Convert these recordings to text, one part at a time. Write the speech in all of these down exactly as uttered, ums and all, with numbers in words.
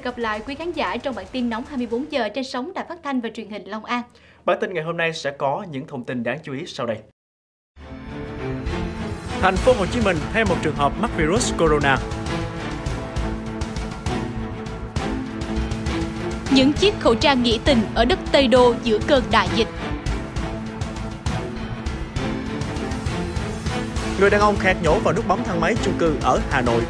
được gặp lại quý khán giả trong bản tin nóng hai mươi bốn giờ trên sóng Đài Phát thanh và Truyền hình Long An. Bản tin ngày hôm nay sẽ có những thông tin đáng chú ý sau đây. Thành phố Hồ Chí Minh thêm một trường hợp mắc virus corona. Những chiếc khẩu trang nghĩa tình ở đất Tây Đô giữa cơn đại dịch. Người đàn ông khạc nhổ vào nút bấm thang máy chung cư ở Hà Nội.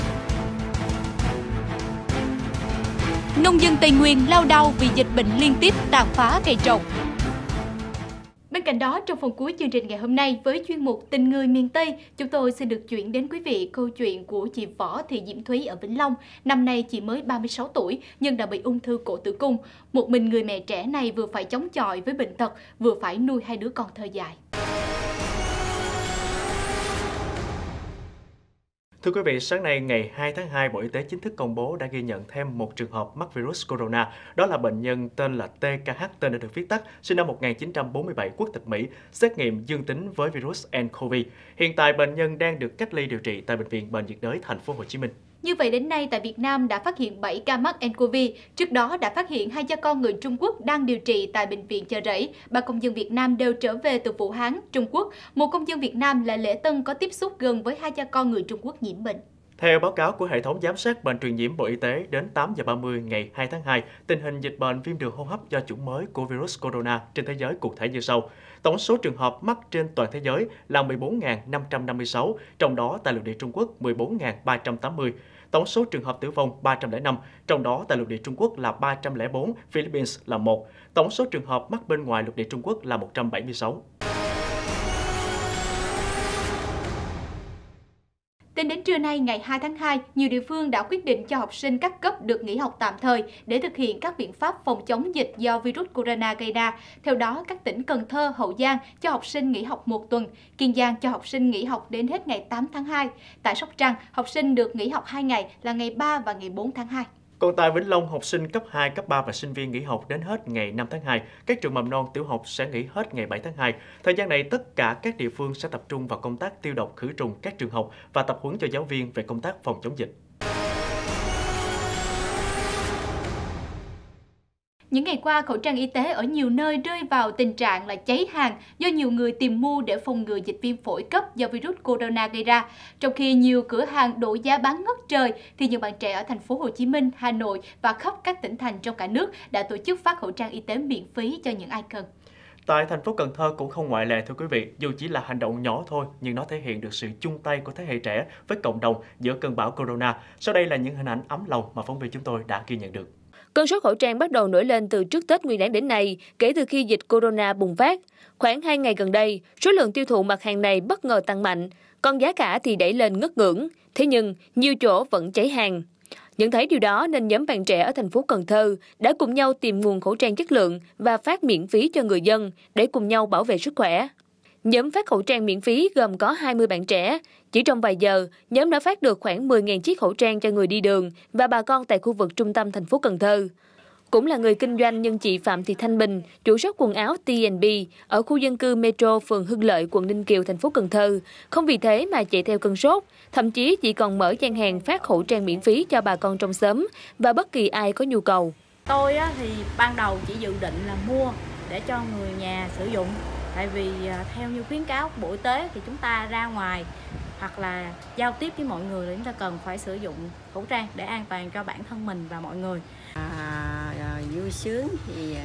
Nông dân Tây Nguyên lao đao vì dịch bệnh liên tiếp tàn phá cây trồng. Bên cạnh đó, trong phần cuối chương trình ngày hôm nay với chuyên mục Tình người miền Tây, chúng tôi xin được chuyển đến quý vị câu chuyện của chị Võ Thị Diễm Thúy ở Vĩnh Long. Năm nay chị mới ba mươi sáu tuổi nhưng đã bị ung thư cổ tử cung. Một mình người mẹ trẻ này vừa phải chống chọi với bệnh tật, vừa phải nuôi hai đứa con thơ dại. Thưa quý vị, sáng nay ngày hai tháng hai, Bộ Y tế chính thức công bố đã ghi nhận thêm một trường hợp mắc virus corona. Đó là bệnh nhân tên là tê ca hát, tên đã được viết tắt, sinh năm một nghìn chín trăm bốn mươi bảy, quốc tịch Mỹ, xét nghiệm dương tính với virus nCoV. Hiện tại bệnh nhân đang được cách ly điều trị tại Bệnh viện Bệnh nhiệt đới Thành phố Hồ Chí Minh. Như vậy đến nay tại Việt Nam đã phát hiện bảy ca mắc nCoV. Trước đó đã phát hiện hai cha con người Trung Quốc đang điều trị tại Bệnh viện Chợ Rẫy. Ba công dân Việt Nam đều trở về từ Vũ Hán, Trung Quốc. Một công dân Việt Nam là Lễ Tân có tiếp xúc gần với hai cha con người Trung Quốc nhiễm bệnh. Theo báo cáo của hệ thống giám sát bệnh truyền nhiễm Bộ Y tế, đến tám giờ ba mươi ngày hai tháng hai, tình hình dịch bệnh viêm đường hô hấp do chủng mới của virus corona trên thế giới cụ thể như sau. Tổng số trường hợp mắc trên toàn thế giới là mười bốn nghìn năm trăm năm mươi sáu, trong đó tại lục địa Trung Quốc mười bốn nghìn ba trăm tám mươi. Tổng số trường hợp tử vong ba trăm lẻ năm, trong đó tại lục địa Trung Quốc là ba trăm lẻ bốn, Philippines là một. Tổng số trường hợp mắc bên ngoài lục địa Trung Quốc là một trăm bảy mươi sáu. Tính đến trưa nay ngày hai tháng hai, nhiều địa phương đã quyết định cho học sinh các cấp được nghỉ học tạm thời để thực hiện các biện pháp phòng chống dịch do virus corona gây ra. Theo đó, các tỉnh Cần Thơ, Hậu Giang cho học sinh nghỉ học một tuần, Kiên Giang cho học sinh nghỉ học đến hết ngày tám tháng hai. Tại Sóc Trăng, học sinh được nghỉ học hai ngày là ngày ba và ngày bốn tháng hai. Còn tại Vĩnh Long, học sinh cấp hai, cấp ba và sinh viên nghỉ học đến hết ngày năm tháng hai. Các trường mầm non, tiểu học sẽ nghỉ hết ngày bảy tháng hai. Thời gian này, tất cả các địa phương sẽ tập trung vào công tác tiêu độc khử trùng các trường học và tập huấn cho giáo viên về công tác phòng chống dịch. Những ngày qua, khẩu trang y tế ở nhiều nơi rơi vào tình trạng là cháy hàng do nhiều người tìm mua để phòng ngừa dịch viêm phổi cấp do virus corona gây ra. Trong khi nhiều cửa hàng đổ giá bán ngất trời, thì nhiều bạn trẻ ở thành phố Hồ Chí Minh, Hà Nội và khắp các tỉnh thành trong cả nước đã tổ chức phát khẩu trang y tế miễn phí cho những ai cần. Tại thành phố Cần Thơ cũng không ngoại lệ thưa quý vị, dù chỉ là hành động nhỏ thôi nhưng nó thể hiện được sự chung tay của thế hệ trẻ với cộng đồng giữa cơn bão corona. Sau đây là những hình ảnh ấm lòng mà phóng viên chúng tôi đã ghi nhận được. Cơn sốt khẩu trang bắt đầu nổi lên từ trước Tết Nguyên đán đến nay, kể từ khi dịch corona bùng phát. Khoảng hai ngày gần đây, số lượng tiêu thụ mặt hàng này bất ngờ tăng mạnh, còn giá cả thì đẩy lên ngất ngưỡng. Thế nhưng, nhiều chỗ vẫn cháy hàng. Nhận thấy điều đó nên nhóm bạn trẻ ở thành phố Cần Thơ đã cùng nhau tìm nguồn khẩu trang chất lượng và phát miễn phí cho người dân để cùng nhau bảo vệ sức khỏe. Nhóm phát khẩu trang miễn phí gồm có hai mươi bạn trẻ. Chỉ trong vài giờ, nhóm đã phát được khoảng mười nghìn chiếc khẩu trang cho người đi đường và bà con tại khu vực trung tâm thành phố Cần Thơ. Cũng là người kinh doanh nhưng chị Phạm Thị Thanh Bình, chủ shop quần áo T and B ở khu dân cư Metro, phường Hưng Lợi, quận Ninh Kiều, thành phố Cần Thơ. Không vì thế mà chạy theo cơn sốt, thậm chí chị còn mở gian hàng phát khẩu trang miễn phí cho bà con trong xóm và bất kỳ ai có nhu cầu. Tôi thì ban đầu chỉ dự định là mua để cho người nhà sử dụng. Tại vì theo như khuyến cáo của Bộ Y tế thì chúng ta ra ngoài hoặc là giao tiếp với mọi người thì chúng ta cần phải sử dụng khẩu trang để an toàn cho bản thân mình và mọi người. À, vui sướng thì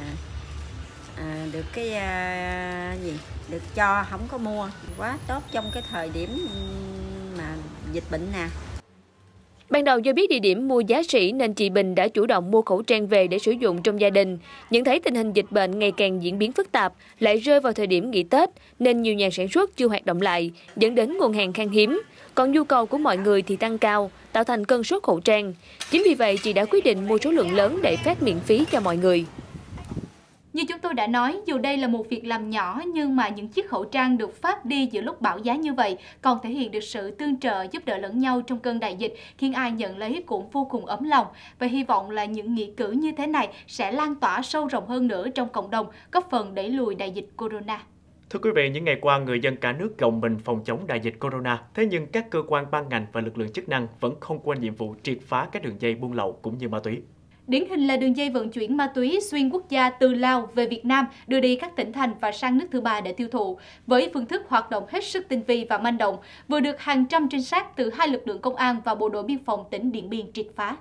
à, được cái à, gì được cho không có mua quá tốt trong cái thời điểm mà dịch bệnh nè. Ban đầu do biết địa điểm mua giá sỉ nên chị Bình đã chủ động mua khẩu trang về để sử dụng trong gia đình. Nhận thấy tình hình dịch bệnh ngày càng diễn biến phức tạp, lại rơi vào thời điểm nghỉ Tết nên nhiều nhà sản xuất chưa hoạt động lại, dẫn đến nguồn hàng khan hiếm. Còn nhu cầu của mọi người thì tăng cao, tạo thành cơn sốt khẩu trang. Chính vì vậy, chị đã quyết định mua số lượng lớn để phát miễn phí cho mọi người. Như chúng tôi đã nói, dù đây là một việc làm nhỏ nhưng mà những chiếc khẩu trang được phát đi giữa lúc bão giá như vậy còn thể hiện được sự tương trợ giúp đỡ lẫn nhau trong cơn đại dịch, khiến ai nhận lấy cũng vô cùng ấm lòng. Và hy vọng là những nghĩa cử như thế này sẽ lan tỏa sâu rộng hơn nữa trong cộng đồng, góp phần đẩy lùi đại dịch corona. Thưa quý vị, những ngày qua người dân cả nước gồng mình phòng chống đại dịch corona, thế nhưng các cơ quan ban ngành và lực lượng chức năng vẫn không quên nhiệm vụ triệt phá các đường dây buôn lậu cũng như ma túy. Điển hình là đường dây vận chuyển ma túy xuyên quốc gia từ Lào về Việt Nam, đưa đi các tỉnh thành và sang nước thứ ba để tiêu thụ. Với phương thức hoạt động hết sức tinh vi và manh động, vừa được hàng trăm trinh sát từ hai lực lượng công an và bộ đội biên phòng tỉnh Điện Biên triệt phá.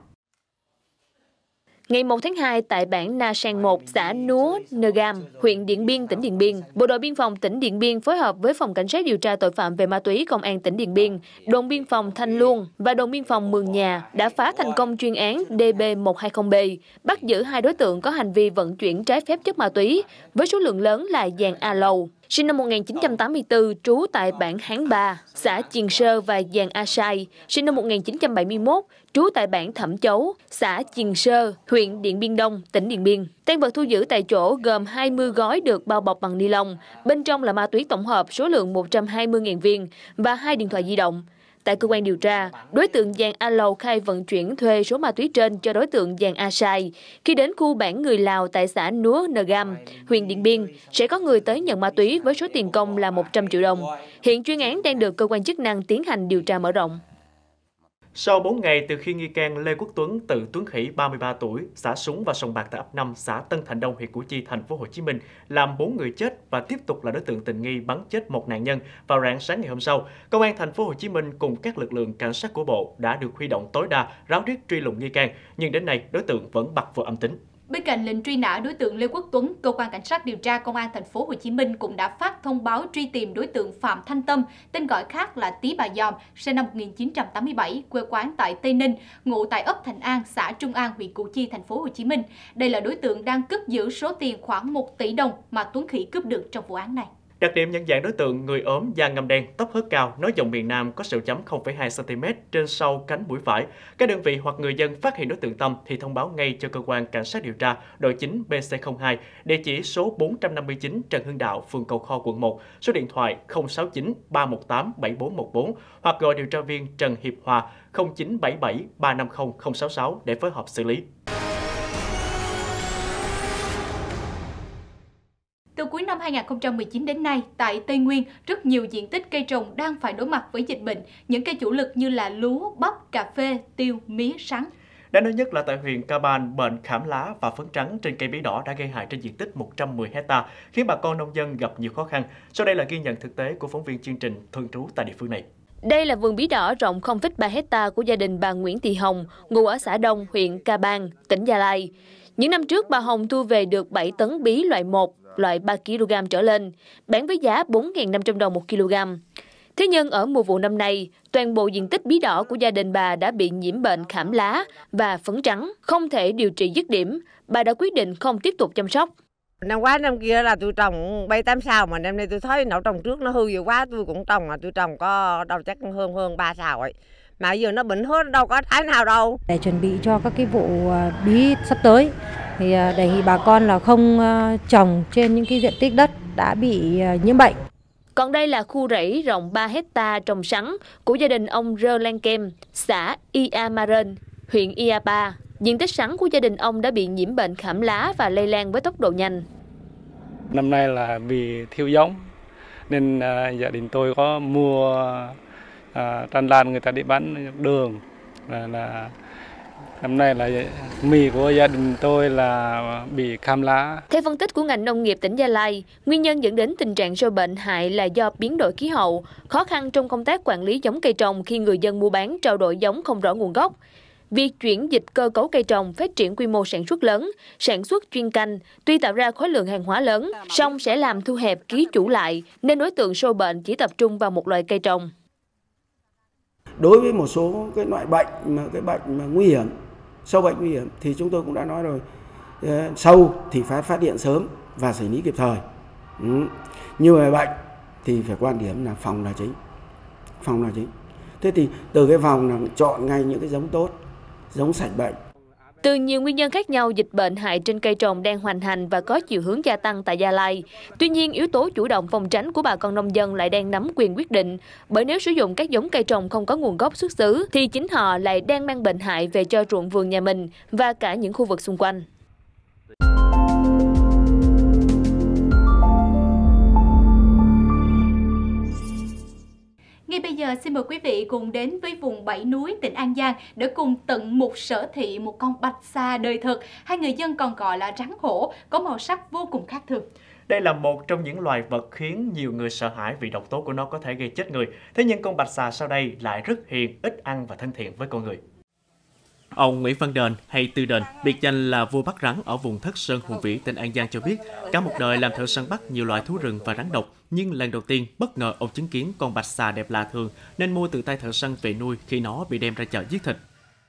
Ngày một tháng hai, tại bản Na Sang một, xã Núa Nơ Gam, huyện Điện Biên, tỉnh Điện Biên, Bộ đội Biên phòng tỉnh Điện Biên phối hợp với Phòng Cảnh sát điều tra tội phạm về ma túy Công an tỉnh Điện Biên, đồn biên phòng Thanh Luông và đồn biên phòng Mường Nhà đã phá thành công chuyên án D B một hai không B, bắt giữ hai đối tượng có hành vi vận chuyển trái phép chất ma túy với số lượng lớn là Giàng A Lầu, sinh năm một nghìn chín trăm tám mươi tư, trú tại bản Hán Ba, xã Chiền Sơ, và Giàng A Sai, sinh năm một nghìn chín trăm bảy mươi mốt, trú tại bản Thẩm Chấu, xã Chiền Sơ, huyện Điện Biên Đông, tỉnh Điện Biên. Tang vật thu giữ tại chỗ gồm hai mươi gói được bao bọc bằng ni lông, bên trong là ma túy tổng hợp số lượng một trăm hai mươi nghìn viên và hai điện thoại di động. Tại cơ quan điều tra, đối tượng Giàng A Lầu khai vận chuyển thuê số ma túy trên cho đối tượng Giàng A Sai. Khi đến khu bản người Lào tại xã Núa Nơ Gam, huyện Điện Biên, sẽ có người tới nhận ma túy với số tiền công là một trăm triệu đồng. Hiện chuyên án đang được cơ quan chức năng tiến hành điều tra mở rộng. Sau bốn ngày từ khi nghi can Lê Quốc Tuấn, tự Tuấn Khỉ, ba mươi ba tuổi, xả súng vào sòng bạc tại ấp năm, xã Tân Thạnh Đông, huyện Củ Chi, thành phố Hồ Chí Minh, làm bốn người chết và tiếp tục là đối tượng tình nghi bắn chết một nạn nhân vào rạng sáng ngày hôm sau, Công an thành phố Hồ Chí Minh cùng các lực lượng cảnh sát của bộ đã được huy động tối đa ráo riết truy lùng nghi can, nhưng đến nay đối tượng vẫn bặt vô âm tính. Bên cạnh lệnh truy nã đối tượng Lê Quốc Tuấn, cơ quan cảnh sát điều tra Công an thành phố Hồ Chí Minh cũng đã phát thông báo truy tìm đối tượng Phạm Thanh Tâm, tên gọi khác là Tí Bà Giòm, sinh năm một nghìn chín trăm tám mươi bảy, quê quán tại Tây Ninh, ngụ tại ấp Thành An, xã Trung An, huyện Củ Chi, thành phố Hồ Chí Minh. Đây là đối tượng đang cất giữ số tiền khoảng một tỷ đồng mà Tuấn Khỉ cướp được trong vụ án này. Đặc điểm nhận dạng đối tượng: người ốm, da ngăm đen, tóc hớt cao, nói giọng miền Nam, có sẹo chấm không phẩy hai xăng ti mét trên sau cánh mũi phải. Các đơn vị hoặc người dân phát hiện đối tượng Tâm thì thông báo ngay cho cơ quan cảnh sát điều tra đội chín B C không hai, địa chỉ số bốn trăm năm mươi chín Trần Hưng Đạo, phường Cầu Kho, quận một, số điện thoại không sáu chín ba một tám bảy bốn một bốn hoặc gọi điều tra viên Trần Hiệp Hòa không chín bảy bảy ba năm không không sáu sáu để phối hợp xử lý. Từ cuối năm hai nghìn không trăm mười chín đến nay, tại Tây Nguyên, rất nhiều diện tích cây trồng đang phải đối mặt với dịch bệnh. Những cây chủ lực như là lúa, bắp, cà phê, tiêu, mía, sắn. Đáng nói nhất là tại huyện Ca Ban, bệnh khảm lá và phấn trắng trên cây bí đỏ đã gây hại trên diện tích một trăm mười héc ta, khiến bà con nông dân gặp nhiều khó khăn. Sau đây là ghi nhận thực tế của phóng viên chương trình thường trú tại địa phương này. Đây là vườn bí đỏ rộng không phẩy ba héc ta của gia đình bà Nguyễn Thị Hồng, ngụ ở xã Đông, huyện Ca Ban, tỉnh Gia Lai. Những năm trước, bà Hồng thu về được bảy tấn bí loại một, loại ba ki lô gam trở lên, bán với giá bốn nghìn năm trăm đồng một kg. Thế nhưng ở mùa vụ năm nay, toàn bộ diện tích bí đỏ của gia đình bà đã bị nhiễm bệnh khảm lá và phấn trắng, không thể điều trị dứt điểm. Bà đã quyết định không tiếp tục chăm sóc. Năm qua năm kia là tôi trồng bảy tám sao, mà năm nay tôi thấy nậu trồng trước nó hư nhiều quá, tôi cũng trồng mà tôi trồng có đâu chắc hơn hơn ba sao ấy. Mà giờ nó bệnh hết, đâu có thái nào đâu. Để chuẩn bị cho các cái vụ bí sắp tới thì đề nghị bà con là không trồng trên những cái diện tích đất đã bị nhiễm bệnh. Còn đây là khu rẫy rộng ba héc ta trồng sắn của gia đình ông Rơ Lan Kem, xã Ia Maren, huyện Ia Pa. Diện tích sắn của gia đình ông đã bị nhiễm bệnh khảm lá và lây lan với tốc độ nhanh. Năm nay là vì thiếu giống nên uh, gia đình tôi có mua uh, tràn lan người ta đi bán đường. Là, là năm nay là mì của gia đình tôi là bị khảm lá. Theo phân tích của ngành nông nghiệp tỉnh Gia Lai, nguyên nhân dẫn đến tình trạng sâu bệnh hại là do biến đổi khí hậu, khó khăn trong công tác quản lý giống cây trồng khi người dân mua bán trao đổi giống không rõ nguồn gốc. Việc chuyển dịch cơ cấu cây trồng, phát triển quy mô sản xuất lớn, sản xuất chuyên canh, tuy tạo ra khối lượng hàng hóa lớn, song sẽ làm thu hẹp ký chủ lại, nên đối tượng sâu bệnh chỉ tập trung vào một loại cây trồng. Đối với một số cái loại bệnh mà cái bệnh mà nguy hiểm, sâu bệnh nguy hiểm thì chúng tôi cũng đã nói rồi, sâu thì phải phát hiện sớm và xử lý kịp thời. Ừ. Nhưng mà bệnh thì phải quan điểm là phòng là chính, phòng là chính. Thế thì từ cái phòng là chọn ngay những cái giống tốt, giống sạch bệnh. Từ nhiều nguyên nhân khác nhau, dịch bệnh hại trên cây trồng đang hoành hành và có chiều hướng gia tăng tại Gia Lai. Tuy nhiên, yếu tố chủ động phòng tránh của bà con nông dân lại đang nắm quyền quyết định. Bởi nếu sử dụng các giống cây trồng không có nguồn gốc xuất xứ, thì chính họ lại đang mang bệnh hại về cho ruộng vườn nhà mình và cả những khu vực xung quanh. Ngay bây giờ giờ xin mời quý vị cùng đến với vùng Bảy Núi, tỉnh An Giang để cùng tận mục sở thị một con bạch xà đời thực, hay người dân còn gọi là rắn hổ, có màu sắc vô cùng khác thường. Đây là một trong những loài vật khiến nhiều người sợ hãi vì độc tố của nó có thể gây chết người. Thế nhưng con bạch xà sau đây lại rất hiền, ít ăn và thân thiện với con người. Ông Nguyễn Văn Đền hay Tư Đền, biệt danh là vua bắt rắn ở vùng Thất Sơn Hùng Vĩ, tỉnh An Giang cho biết, cả một đời làm thợ săn bắt nhiều loại thú rừng và rắn độc, nhưng lần đầu tiên bất ngờ ông chứng kiến con bạch xà đẹp lạ thường nên mua từ tay thợ săn về nuôi khi nó bị đem ra chợ giết thịt.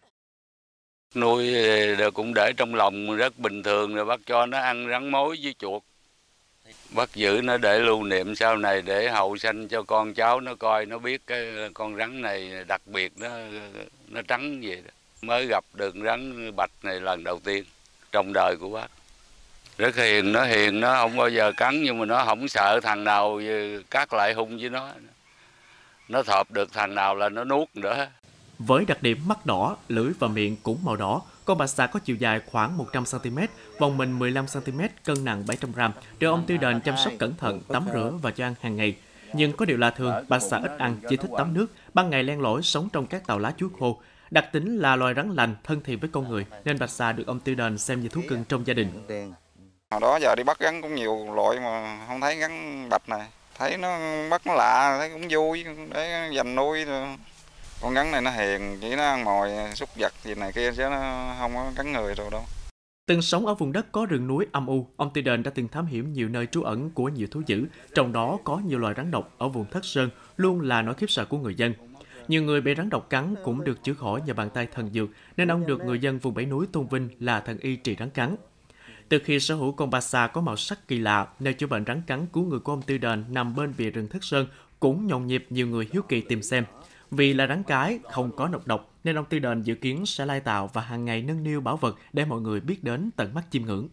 Nuôi cũng để trong lòng rất bình thường, rồi bắt cho nó ăn rắn mối với chuột. Bắt giữ nó để lưu niệm sau này, để hậu sanh cho con cháu nó coi, nó biết cái con rắn này đặc biệt, nó nó trắng vậy đó. Mới gặp được rắn bạch này lần đầu tiên trong đời của bác. Rất hiền, nó hiền, nó không bao giờ cắn, nhưng mà nó không sợ thằng nào cắt lại hung với nó. Nó thọp được thằng nào là nó nuốt nữa. Với đặc điểm mắt đỏ, lưỡi và miệng cũng màu đỏ, con bạch xà có chiều dài khoảng một trăm xăng ti mét, vòng mình mười lăm xăng ti mét, cân nặng bảy trăm gam, được ông Tư Đền chăm sóc cẩn thận, tắm rửa và cho ăn hàng ngày. Nhưng có điều lạ thường, bạch xà ít ăn, chỉ thích tắm nước, ban ngày len lỏi sống trong các tàu lá chuối khô. Đặc tính là loài rắn lành, thân thiện với con người, nên bạch xà được ông Tư Đền xem như thú cưng trong gia đình. Hồi đó giờ đi bắt rắn cũng nhiều loại mà không thấy rắn bạch này. Thấy nó bắt nó lạ, thấy cũng vui để dành nuôi. Con rắn này nó hiền, chỉ nó ăn mồi, súc vật gì này kia chứ nó không có cắn người rồi đâu. Từng sống ở vùng đất có rừng núi âm u, ông Tư Đền đã từng thám hiểm nhiều nơi trú ẩn của nhiều thú dữ, trong đó có nhiều loài rắn độc ở vùng Thất Sơn luôn là nỗi khiếp sợ của người dân. Nhiều người bị rắn độc cắn cũng được chữa khỏi nhờ bàn tay thần dược, nên ông được người dân vùng Bảy Núi tôn vinh là thần y trị rắn cắn. Từ khi sở hữu con bạch xà có màu sắc kỳ lạ, nơi chữa bệnh rắn cắn cứu người của ông Tư Đền nằm bên bìa rừng Thất Sơn cũng nhộn nhịp nhiều người hiếu kỳ tìm xem. Vì là rắn cái, không có nọc độc, nên ông Tư Đền dự kiến sẽ lai tạo và hàng ngày nâng niu bảo vật để mọi người biết đến tận mắt chiêm ngưỡng.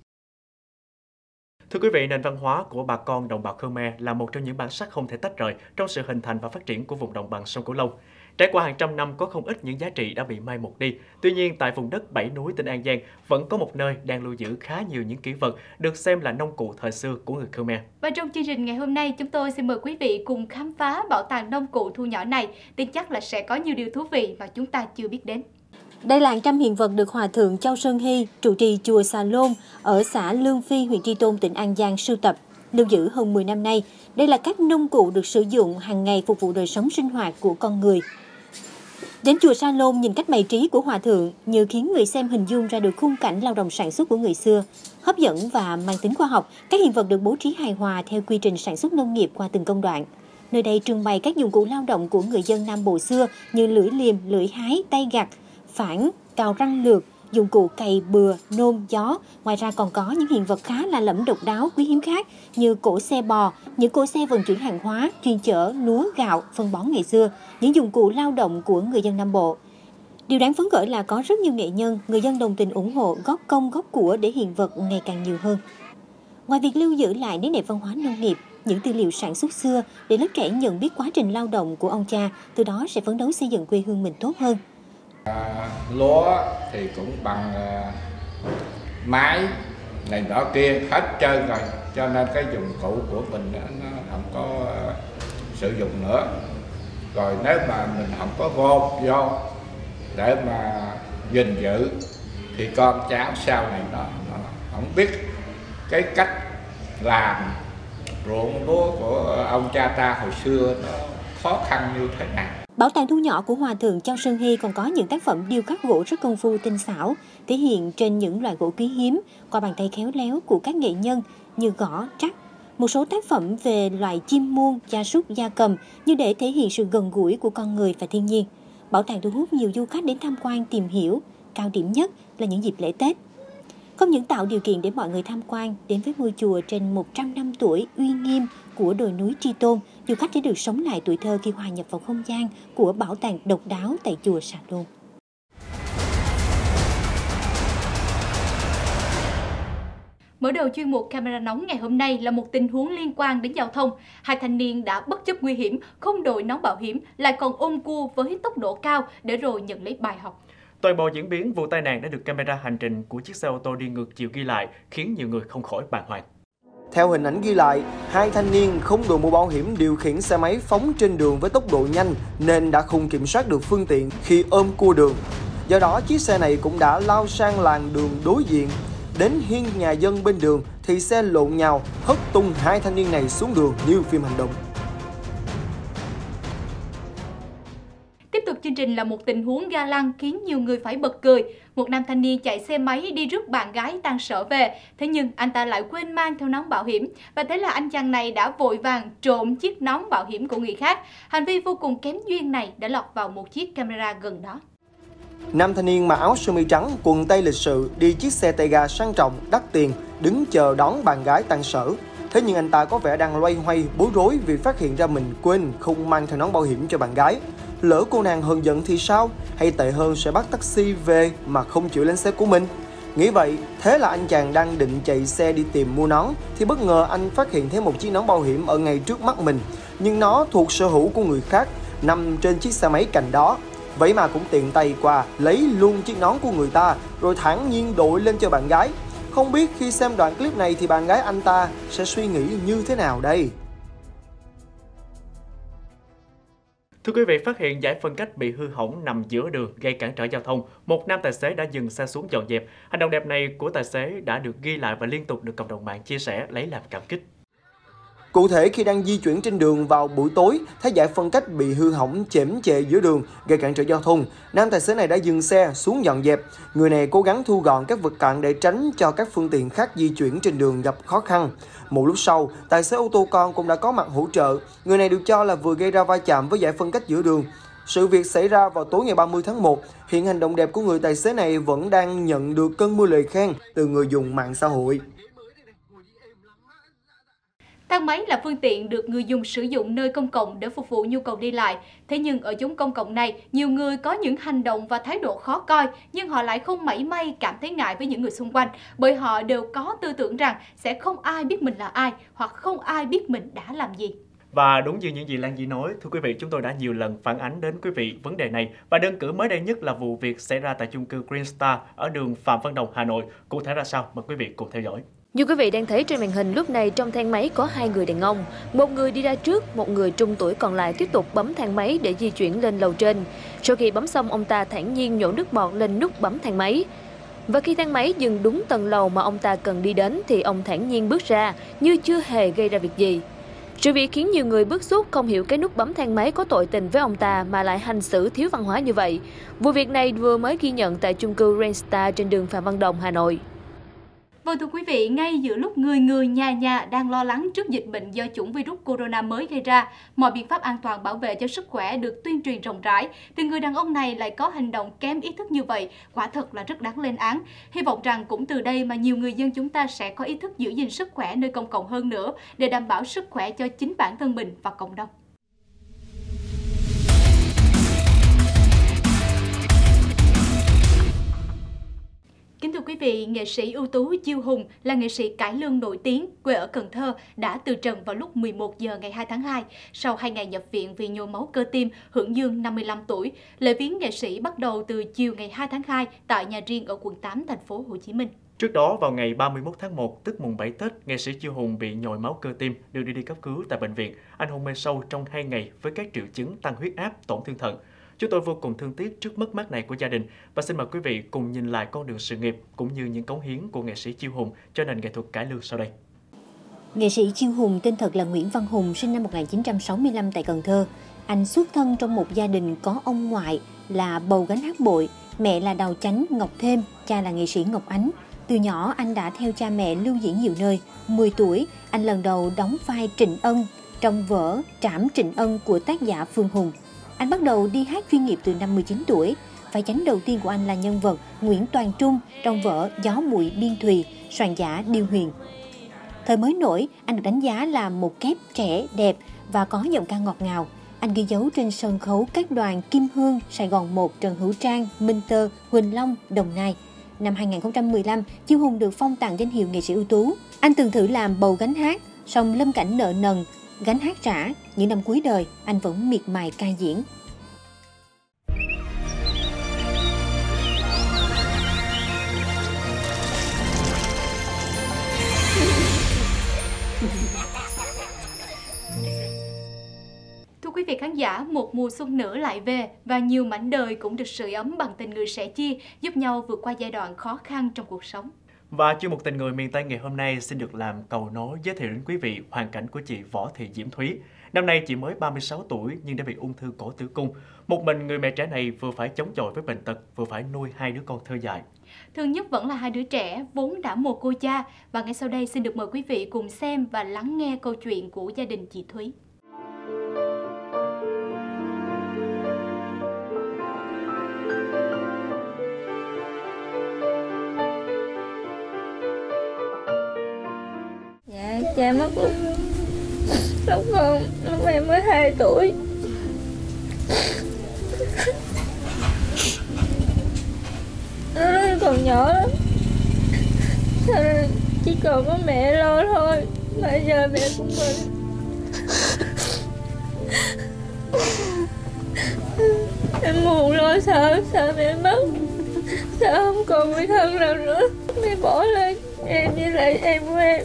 Thưa quý vị, nền văn hóa của bà con đồng bào Khmer là một trong những bản sắc không thể tách rời trong sự hình thành và phát triển của vùng đồng bằng sông Cửu Long. Trải qua hàng trăm năm có không ít những giá trị đã bị mai một đi. Tuy nhiên, tại vùng đất Bảy Núi, tỉnh An Giang vẫn có một nơi đang lưu giữ khá nhiều những kỷ vật được xem là nông cụ thời xưa của người Khmer. Và trong chương trình ngày hôm nay, chúng tôi xin mời quý vị cùng khám phá bảo tàng nông cụ thu nhỏ này. Tin chắc là sẽ có nhiều điều thú vị mà chúng ta chưa biết đến. Đây là hàng trăm hiện vật được Hòa thượng Châu Sơn Hy, trụ trì chùa Xà Lôn ở xã Lương Phi, huyện Tri Tôn, tỉnh An Giang sưu tập, lưu giữ hơn mười năm nay. Đây là các nông cụ được sử dụng hàng ngày phục vụ đời sống sinh hoạt của con người. Đến chùa Sa Lôn, nhìn cách bày trí của Hòa thượng như khiến người xem hình dung ra được khung cảnh lao động sản xuất của người xưa. Hấp dẫn và mang tính khoa học, các hiện vật được bố trí hài hòa theo quy trình sản xuất nông nghiệp qua từng công đoạn. Nơi đây trưng bày các dụng cụ lao động của người dân Nam Bộ xưa như lưỡi liềm, lưỡi hái, tay gặt, phản, cào răng lược, dụng cụ cày bừa, nôm, gió. Ngoài ra còn có những hiện vật khá là lẫm độc đáo, quý hiếm khác như cỗ xe bò, những cỗ xe vận chuyển hàng hóa, chuyên chở lúa, gạo, phân bón ngày xưa, những dụng cụ lao động của người dân Nam Bộ. Điều đáng phấn khởi là có rất nhiều nghệ nhân, người dân đồng tình ủng hộ, góp công góp của để hiện vật ngày càng nhiều hơn. Ngoài việc lưu giữ lại nét đẹp văn hóa nông nghiệp, những tư liệu sản xuất xưa để lớp trẻ nhận biết quá trình lao động của ông cha, từ đó sẽ phấn đấu xây dựng quê hương mình tốt hơn. À, lúa thì cũng bằng à, máy này đó kia hết trơn rồi, cho nên cái dụng cụ của mình nó không có à, sử dụng nữa. Rồi nếu mà mình không có gom vô để mà gìn giữ thì con cháu sau này nó, nó không biết cái cách làm ruộng lúa của ông cha ta hồi xưa nó khó khăn như thế nào. Bảo tàng thu nhỏ của Hòa thượng Châu Sơn Hy còn có những tác phẩm điêu khắc gỗ rất công phu tinh xảo, thể hiện trên những loại gỗ quý hiếm qua bàn tay khéo léo của các nghệ nhân như gõ, trắc. Một số tác phẩm về loài chim muông, gia súc, gia cầm như để thể hiện sự gần gũi của con người và thiên nhiên. Bảo tàng thu hút nhiều du khách đến tham quan tìm hiểu, cao điểm nhất là những dịp lễ Tết. Không những tạo điều kiện để mọi người tham quan đến với ngôi chùa trên một trăm năm tuổi uy nghiêm của đồi núi Tri Tôn, du khách sẽ được sống lại tuổi thơ khi hòa nhập vào không gian của bảo tàng độc đáo tại chùa Sa Lôn. Mở đầu chuyên mục Camera Nóng ngày hôm nay là một tình huống liên quan đến giao thông. Hai thanh niên đã bất chấp nguy hiểm, không đội nón bảo hiểm, lại còn ôm cua với tốc độ cao để rồi nhận lấy bài học. Toàn bộ diễn biến vụ tai nạn đã được camera hành trình của chiếc xe ô tô đi ngược chiều ghi lại, khiến nhiều người không khỏi bàng hoàng. Theo hình ảnh ghi lại, hai thanh niên không đội mũ bảo hiểm điều khiển xe máy phóng trên đường với tốc độ nhanh nên đã không kiểm soát được phương tiện khi ôm cua đường. Do đó, chiếc xe này cũng đã lao sang làn đường đối diện. Đến hiên nhà dân bên đường thì xe lộn nhào hất tung hai thanh niên này xuống đường như phim hành động. Tiếp tục chương trình là một tình huống ga lăng khiến nhiều người phải bật cười. Một nam thanh niên chạy xe máy đi rước bạn gái tan sở về, thế nhưng anh ta lại quên mang theo nón bảo hiểm và thế là anh chàng này đã vội vàng trộm chiếc nón bảo hiểm của người khác. Hành vi vô cùng kém duyên này đã lọt vào một chiếc camera gần đó. Nam thanh niên mặc áo sơ mi trắng, quần tây lịch sự, đi chiếc xe tay ga sang trọng, đắt tiền, đứng chờ đón bạn gái tan sở. Thế nhưng anh ta có vẻ đang loay hoay, bối rối vì phát hiện ra mình quên không mang theo nón bảo hiểm cho bạn gái. Lỡ cô nàng hờn giận thì sao? Hay tệ hơn sẽ bắt taxi về mà không chịu lên xe của mình? Nghĩ vậy, thế là anh chàng đang định chạy xe đi tìm mua nón thì bất ngờ anh phát hiện thấy một chiếc nón bảo hiểm ở ngay trước mắt mình. Nhưng nó thuộc sở hữu của người khác, nằm trên chiếc xe máy cạnh đó. Vậy mà cũng tiện tay qua lấy luôn chiếc nón của người ta rồi thản nhiên đội lên cho bạn gái. Không biết khi xem đoạn clip này thì bạn gái anh ta sẽ suy nghĩ như thế nào đây? Thưa quý vị, phát hiện giải phân cách bị hư hỏng nằm giữa đường gây cản trở giao thông, một nam tài xế đã dừng xe xuống dọn dẹp. Hành động đẹp này của tài xế đã được ghi lại và liên tục được cộng đồng mạng chia sẻ lấy làm cảm kích. Cụ thể, khi đang di chuyển trên đường vào buổi tối, thấy giải phân cách bị hư hỏng chễm chệ giữa đường gây cản trở giao thông, nam tài xế này đã dừng xe xuống dọn dẹp. Người này cố gắng thu gọn các vật cản để tránh cho các phương tiện khác di chuyển trên đường gặp khó khăn. Một lúc sau, tài xế ô tô con cũng đã có mặt hỗ trợ. Người này được cho là vừa gây ra va chạm với giải phân cách giữa đường. Sự việc xảy ra vào tối ngày ba mươi tháng một. Hiện hành động đẹp của người tài xế này vẫn đang nhận được cơn mưa lời khen từ người dùng mạng xã hội. Thang máy là phương tiện được người dùng sử dụng nơi công cộng để phục vụ nhu cầu đi lại. Thế nhưng ở chốn công cộng này, nhiều người có những hành động và thái độ khó coi, nhưng họ lại không mảy may cảm thấy ngại với những người xung quanh, bởi họ đều có tư tưởng rằng sẽ không ai biết mình là ai, hoặc không ai biết mình đã làm gì. Và đúng như những gì Lan Di nói, thưa quý vị, chúng tôi đã nhiều lần phản ánh đến quý vị vấn đề này. Và đơn cử mới đây nhất là vụ việc xảy ra tại chung cư Green Star ở đường Phạm Văn Đồng, Hà Nội. Cụ thể ra sao? Mời quý vị cùng theo dõi. Như quý vị đang thấy trên màn hình, lúc này trong thang máy có hai người đàn ông. Một người đi ra trước, một người trung tuổi còn lại tiếp tục bấm thang máy để di chuyển lên lầu trên. Sau khi bấm xong, ông ta thản nhiên nhổ nước bọt lên nút bấm thang máy. Và khi thang máy dừng đúng tầng lầu mà ông ta cần đi đến thì ông thản nhiên bước ra như chưa hề gây ra việc gì. Sự việc khiến nhiều người bức xúc, không hiểu cái nút bấm thang máy có tội tình với ông ta mà lại hành xử thiếu văn hóa như vậy. Vụ việc này vừa mới ghi nhận tại chung cư Green Star trên đường Phạm Văn Đồng, Hà Nội. Vâng, thưa quý vị, ngay giữa lúc người người nhà nhà đang lo lắng trước dịch bệnh do chủng virus corona mới gây ra, mọi biện pháp an toàn bảo vệ cho sức khỏe được tuyên truyền rộng rãi, thì người đàn ông này lại có hành động kém ý thức như vậy, quả thật là rất đáng lên án. Hy vọng rằng cũng từ đây mà nhiều người dân chúng ta sẽ có ý thức giữ gìn sức khỏe nơi công cộng hơn nữa để đảm bảo sức khỏe cho chính bản thân mình và cộng đồng. Kính thưa quý vị, nghệ sĩ ưu tú Diêu Hùng là nghệ sĩ cải lương nổi tiếng, quê ở Cần Thơ, đã từ trần vào lúc mười một giờ ngày hai tháng hai, sau hai ngày nhập viện vì nhồi máu cơ tim, hưởng dương năm mươi lăm tuổi. Lễ viếng nghệ sĩ bắt đầu từ chiều ngày hai tháng hai tại nhà riêng ở quận tám, thành phố Hồ Chí Minh. Trước đó, vào ngày ba mươi mốt tháng một, tức mùng bảy Tết, nghệ sĩ Diêu Hùng bị nhồi máu cơ tim, được đưa đi cấp cứu tại bệnh viện. Anh hôn mê sâu trong hai ngày với các triệu chứng tăng huyết áp, tổn thương thận. Chúng tôi vô cùng thương tiếc trước mất mát này của gia đình và xin mời quý vị cùng nhìn lại con đường sự nghiệp cũng như những cống hiến của nghệ sĩ Diêu Hùng cho nền nghệ thuật cải lương sau đây. Nghệ sĩ Diêu Hùng tên thật là Nguyễn Văn Hùng, sinh năm một nghìn chín trăm sáu mươi lăm tại Cần Thơ. Anh xuất thân trong một gia đình có ông ngoại là bầu gánh hát bội, mẹ là đào chánh Ngọc Thêm, cha là nghệ sĩ Ngọc Ánh. Từ nhỏ anh đã theo cha mẹ lưu diễn nhiều nơi. mười tuổi, anh lần đầu đóng vai Trịnh Ân trong vở Trảm Trịnh Ân của tác giả Phương Hùng. Anh bắt đầu đi hát chuyên nghiệp từ năm mươi chín tuổi. Vai chánh đầu tiên của anh là nhân vật Nguyễn Toàn Trung trong vở Gió Muội Biên Thùy, soạn giả Điêu Huyền. Thời mới nổi, anh được đánh giá là một kép trẻ, đẹp và có giọng ca ngọt ngào. Anh ghi dấu trên sân khấu các đoàn Kim Hương, Sài Gòn một, Trần Hữu Trang, Minh Tơ, Huỳnh Long, Đồng Nai. Năm hai nghìn không trăm mười lăm, Diêu Hùng được phong tặng danh hiệu nghệ sĩ ưu tú. Anh từng thử làm bầu gánh hát, song lâm cảnh nợ nần, gánh hát trả. Những năm cuối đời, anh vẫn miệt mài ca diễn. Thưa quý vị khán giả, một mùa xuân nữa lại về và nhiều mảnh đời cũng được sưởi ấm bằng tình người sẻ chia, giúp nhau vượt qua giai đoạn khó khăn trong cuộc sống. Và chuyên mục Tình người miền Tây ngày hôm nay xin được làm cầu nối giới thiệu đến quý vị hoàn cảnh của chị Võ Thị Diễm Thúy. Năm nay chị mới ba mươi sáu tuổi nhưng đã bị ung thư cổ tử cung. Một mình người mẹ trẻ này vừa phải chống chọi với bệnh tật, vừa phải nuôi hai đứa con thơ dại. Thương nhất vẫn là hai đứa trẻ vốn đã mồ côi cha. Và ngay sau đây xin được mời quý vị cùng xem và lắng nghe câu chuyện của gia đình chị Thúy. Dạ, cha mất lúc lúc con lúc em mới hai tuổi. Nó còn nhỏ lắm, chỉ còn có mẹ lo thôi. Bây giờ mẹ của mình em buồn lo, sợ sợ mẹ mất, sợ không còn người thân nào nữa. Mẹ bỏ lên em với lại em của em.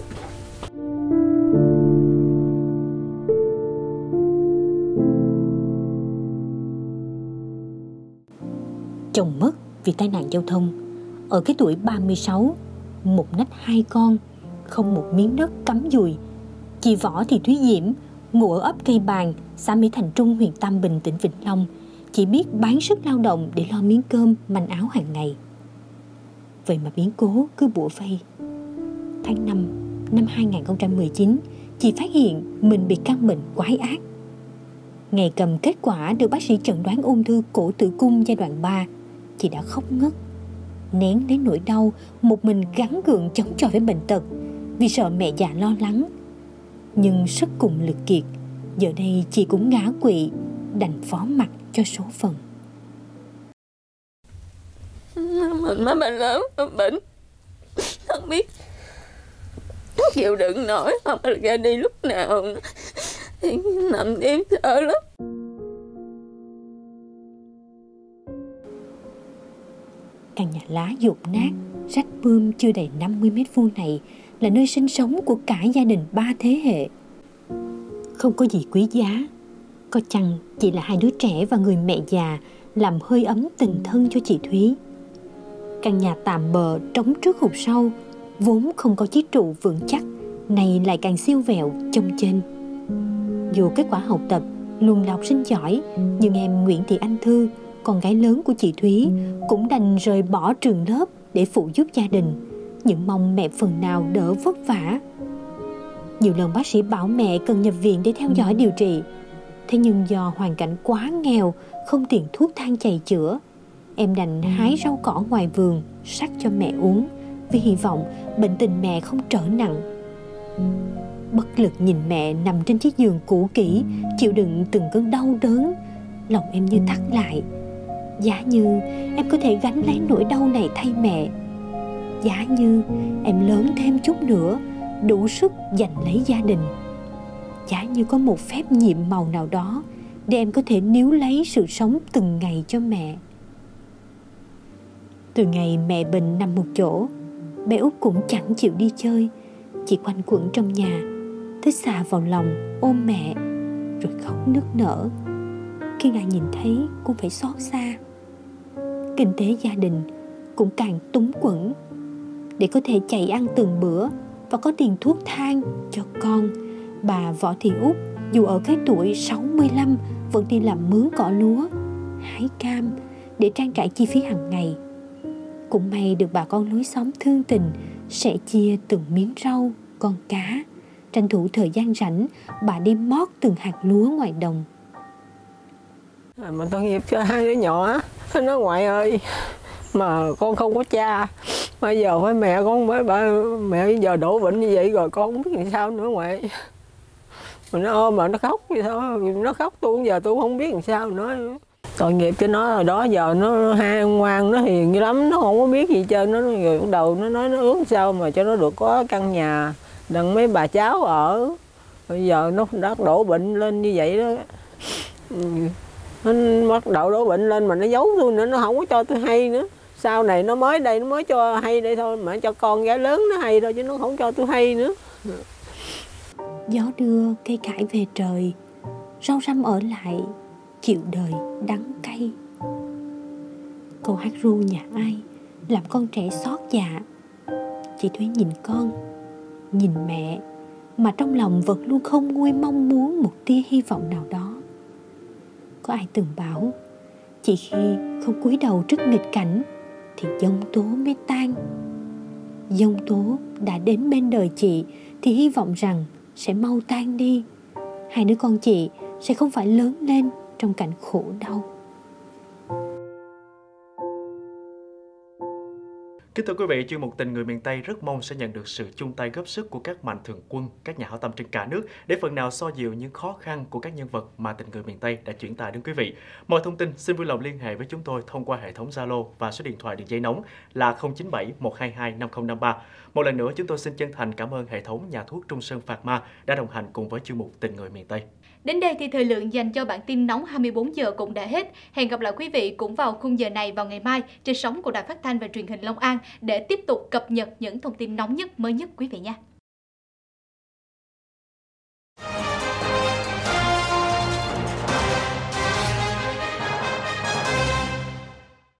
Chồng mất vì tai nạn giao thông ở cái tuổi ba mươi sáu, một nách hai con, không một miếng đất cắm dùi. Chị Võ Thị Thúy Diễm ngụ ở ấp Cây Bàng, xã Mỹ Thành Trung, huyện Tam Bình, tỉnh Vĩnh Long, chỉ biết bán sức lao động để lo miếng cơm, manh áo hàng ngày. Vậy mà biến cố cứ bủa vây. Tháng năm năm hai nghìn không trăm mười chín, chị phát hiện mình bị căn bệnh quái ác. Ngày cầm kết quả được bác sĩ chẩn đoán ung thư cổ tử cung giai đoạn ba, chị đã khóc ngất, nén lấy nỗi đau, một mình gắng gượng chống chọi với bệnh tật vì sợ mẹ già lo lắng. Nhưng sức cùng lực kiệt, giờ đây chị cũng ngã quỵ, đành phó mặc cho số phận. Mình má bệnh lắm, bệnh không biết chịu đựng nổi, không ra đi lúc nào nằm đêm sợ lắm. Căn nhà lá dột nát, rách bươm chưa đầy năm mươi mét vuông này là nơi sinh sống của cả gia đình ba thế hệ. Không có gì quý giá, có chăng chỉ là hai đứa trẻ và người mẹ già làm hơi ấm tình thân cho chị Thúy. Căn nhà tạm bợ trống trước hụt sau, vốn không có chiếc trụ vững chắc, nay lại càng siêu vẹo chông chênh. Dù kết quả học tập luôn là học sinh giỏi, nhưng em Nguyễn Thị Anh Thư, con gái lớn của chị Thúy, cũng đành rời bỏ trường lớp để phụ giúp gia đình, những mong mẹ phần nào đỡ vất vả. Nhiều lần bác sĩ bảo mẹ cần nhập viện để theo dõi điều trị, thế nhưng do hoàn cảnh quá nghèo, không tiền thuốc thang chạy chữa, em đành hái rau cỏ ngoài vườn sắc cho mẹ uống, vì hy vọng bệnh tình mẹ không trở nặng. Bất lực nhìn mẹ nằm trên chiếc giường cũ kỹ, chịu đựng từng cơn đau đớn, lòng em như thắt lại. Giá như em có thể gánh lấy nỗi đau này thay mẹ, giá như em lớn thêm chút nữa, đủ sức giành lấy gia đình, giá như có một phép nhiệm màu nào đó để em có thể níu lấy sự sống từng ngày cho mẹ. Từ ngày mẹ bệnh nằm một chỗ, bé Út cũng chẳng chịu đi chơi, chỉ quanh quẩn trong nhà, thích xà vào lòng ôm mẹ rồi khóc nức nở. Khi ngài nhìn thấy cũng phải xót xa. Kinh tế gia đình cũng càng túng quẫn. Để có thể chạy ăn từng bữa và có tiền thuốc thang cho con, bà Võ Thị Út dù ở cái tuổi sáu mươi lăm vẫn đi làm mướn cỏ lúa, hái cam để trang trải chi phí hàng ngày. Cũng may được bà con lối xóm thương tình sẻ chia từng miếng rau, con cá. Tranh thủ thời gian rảnh, bà đi mót từng hạt lúa ngoài đồng. Mà tội nghiệp cho hai đứa nhỏ. Nó nói ngoại ơi, mà con không có cha, bây giờ phải mẹ con mới bà mẹ giờ đổ bệnh như vậy rồi con không biết làm sao nữa ngoại. Mà nó ôm mà nó khóc vậy thôi, nó khóc tôi giờ tôi không biết làm sao nữa. Tội nghiệp cho nó rồi đó, giờ nó hai ngoan, nó hiền dữ lắm, nó không có biết gì trơn. Nó rồi bắt đầu nó nói nó ước sao mà cho nó được có căn nhà đặng mấy bà cháu ở. Bây giờ nó đã đổ bệnh lên như vậy đó. Nó bắt đầu đổ bệnh lên mà nó giấu tôi nữa, nó không có cho tôi hay nữa. Sau này nó mới đây, nó mới cho hay đây thôi, mà cho con gái lớn nó hay thôi chứ nó không cho tôi hay nữa. Gió đưa cây cải về trời, rau răm ở lại, chịu đời đắng cay. Câu hát ru nhà ai làm con trẻ xót dạ. Chị Thúy nhìn con, nhìn mẹ, mà trong lòng vẫn luôn không nguôi mong muốn một tia hy vọng nào đó. Có ai từng bảo, chỉ khi không cúi đầu trước nghịch cảnh thì giông tố mới tan. Giông tố đã đến bên đời chị thì hy vọng rằng sẽ mau tan đi. Hai đứa con chị sẽ không phải lớn lên trong cảnh khổ đau. Kính thưa quý vị, chuyên mục Tình Người Miền Tây rất mong sẽ nhận được sự chung tay góp sức của các mạnh thường quân, các nhà hảo tâm trên cả nước để phần nào xoa dịu những khó khăn của các nhân vật mà Tình Người Miền Tây đã chuyển tải đến quý vị. Mọi thông tin xin vui lòng liên hệ với chúng tôi thông qua hệ thống Zalo và số điện thoại đường dây nóng là không chín bảy một hai hai năm không năm ba. Một lần nữa, chúng tôi xin chân thành cảm ơn hệ thống nhà thuốc Trung Sơn Phạc Ma đã đồng hành cùng với chuyên mục Tình Người Miền Tây. Đến đây thì thời lượng dành cho bản tin nóng hai mươi bốn giờ cũng đã hết. Hẹn gặp lại quý vị cũng vào khung giờ này vào ngày mai trên sóng của Đài Phát thanh và Truyền hình Long An để tiếp tục cập nhật những thông tin nóng nhất mới nhất quý vị nhé.